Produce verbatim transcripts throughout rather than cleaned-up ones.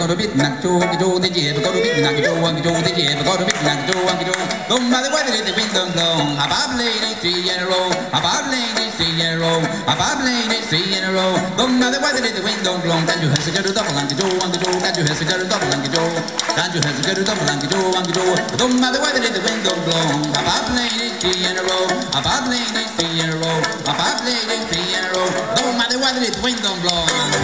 có được biết nặng chu cái chu thế gì có được biết nặng chu cái chu thế gì có được biết nặng chu cái chu don't matter what it is the wind don't blow a bob lady three in a row a bob lady three in a row a bob lady three in a row don't matter what it is the wind don't blow can you have to get it up and go and go can you have to get it up and go can you have to get it up and go and go don't matter what it is the wind don't blow a bob lady three in a row a bob lady three in a row a bob lady three in a row don't matter what it is the wind don't blow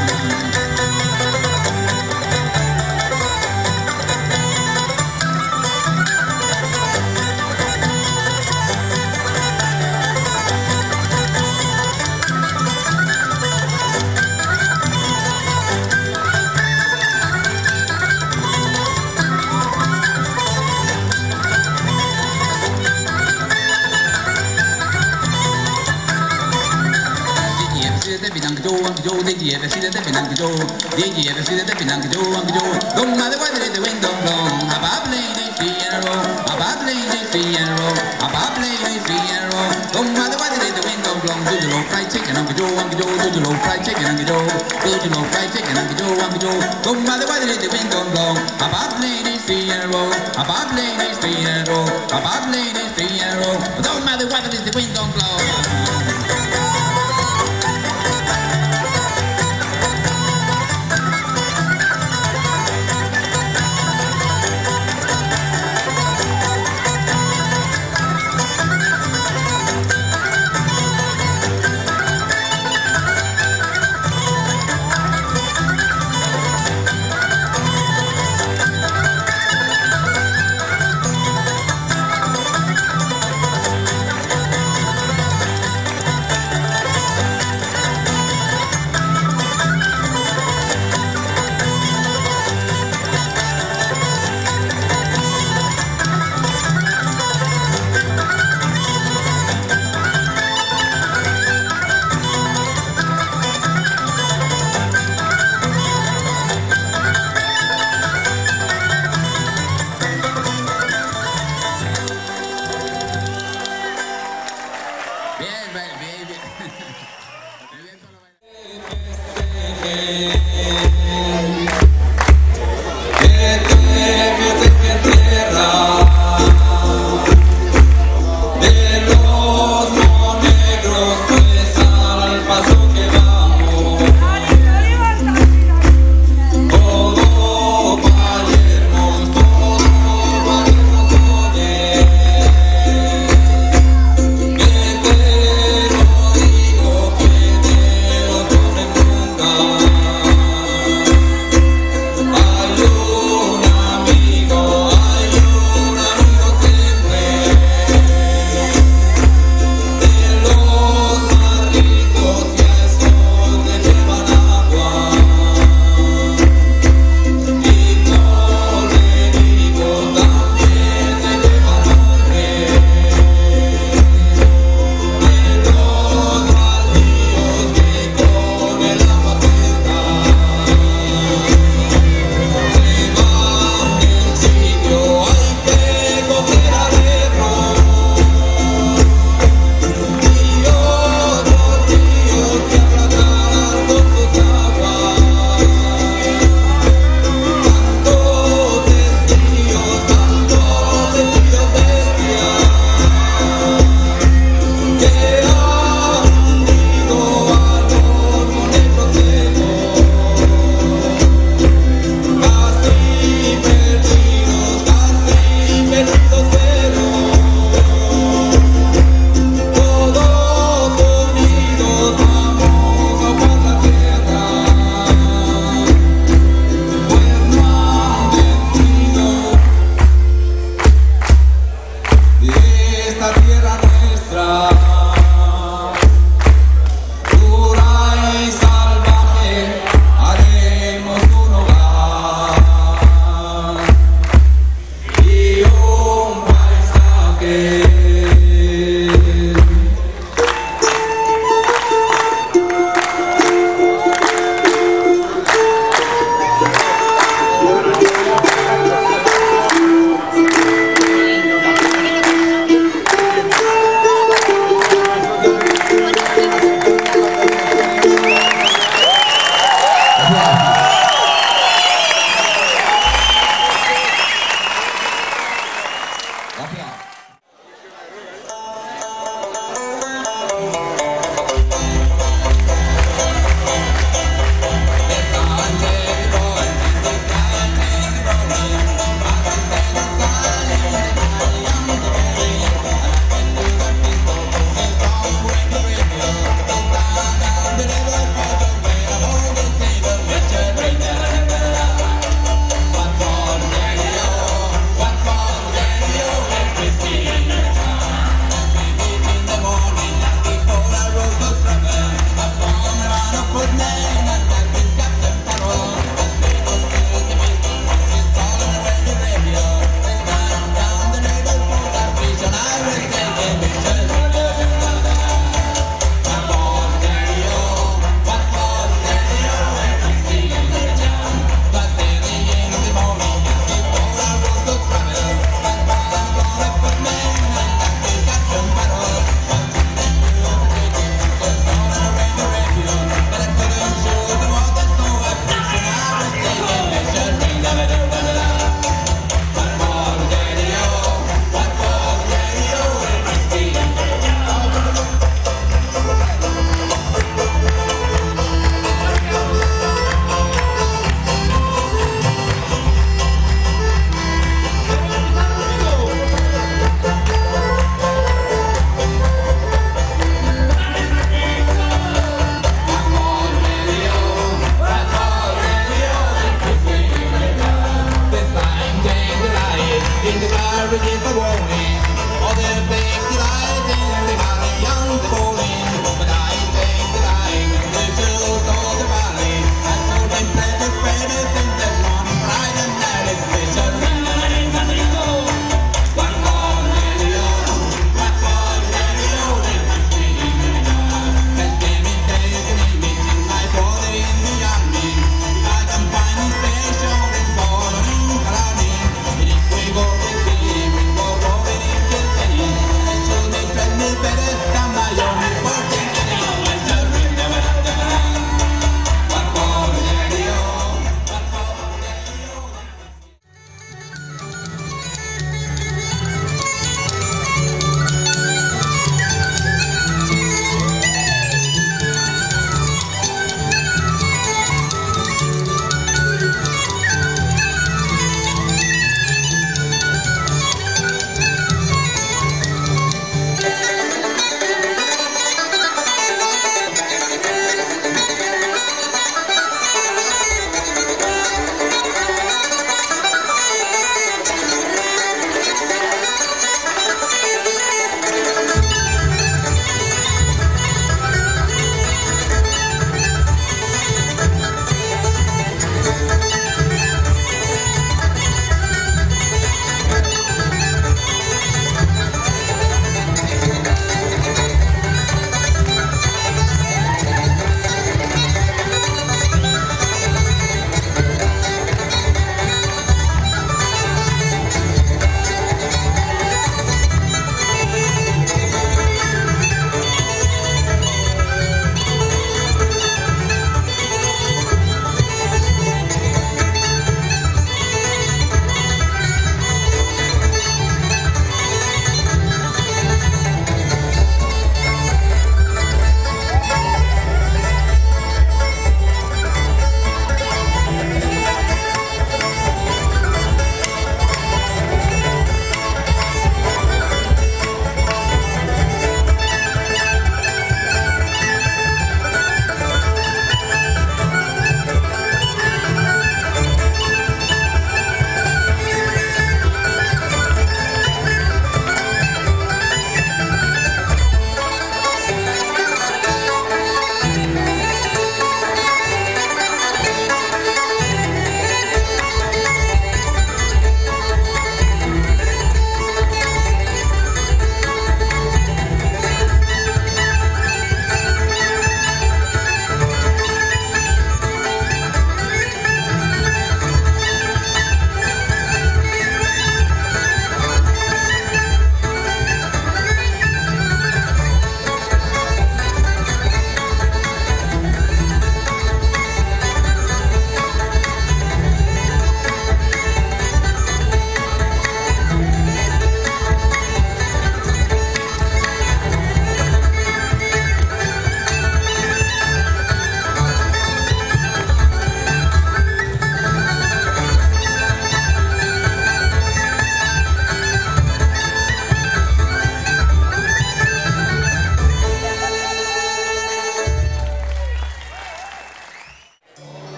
Yo de ye de side de benang yo de ye de side de benang yo yo don't matter what the wind don't blow a bob lady three in a row a bob lady three in a row a bob lady three in a row don't matter what the wind don't blow do you know fried chicken and yo yo do you know fried chicken and yo do you know fried chicken and yo yo don't matter what the wind don't blow a bob lady three in a row a bob lady three in a row a bob lady three in a row don't matter what the wind don't blow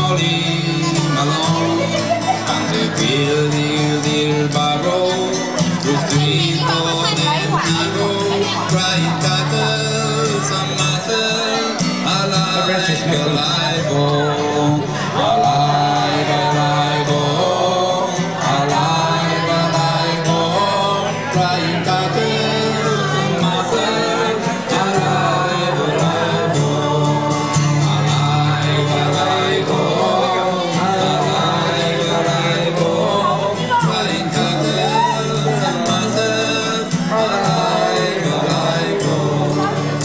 Molly Malone, and the dear, dear, dear barrow, the street for them narrow, crying tatters and matters, alive, alive, oh, alive, alive, oh, alive, alive, oh, crying tatters and matters, alive, alive, oh, alive, alive, oh, alive, alive, oh, crying tatters and matters, alive, alive, oh.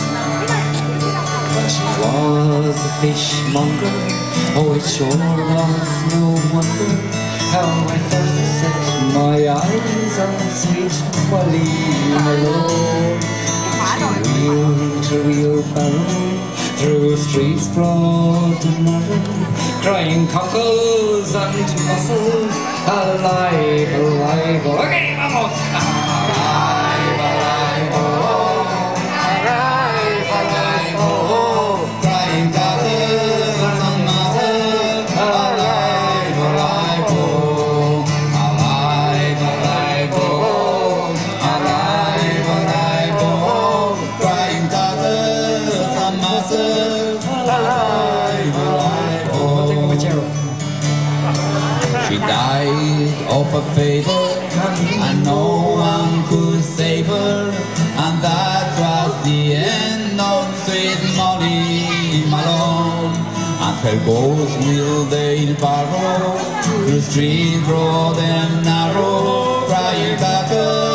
When she was a fishmonger, oh, it sure was no wonder how I first set my eyes on sweet Molly Malone. She wheeled her wheelbarrow through streets broad and narrow, crying cockles and mussels, alive, alive, oh, okay, vamos! Alive, alive, oh, alive, alive, oh, Crying tatters and matters, alive, alive, oh, alive, alive, oh, alive, alive, oh, crying tatters and matters, alive, alive, I'll take oh. my chair. She died of a fever, and no one could save her, and that was the end of sweet Molly Malone. And her ghost will they borrow, through street broad and narrow, crying tatters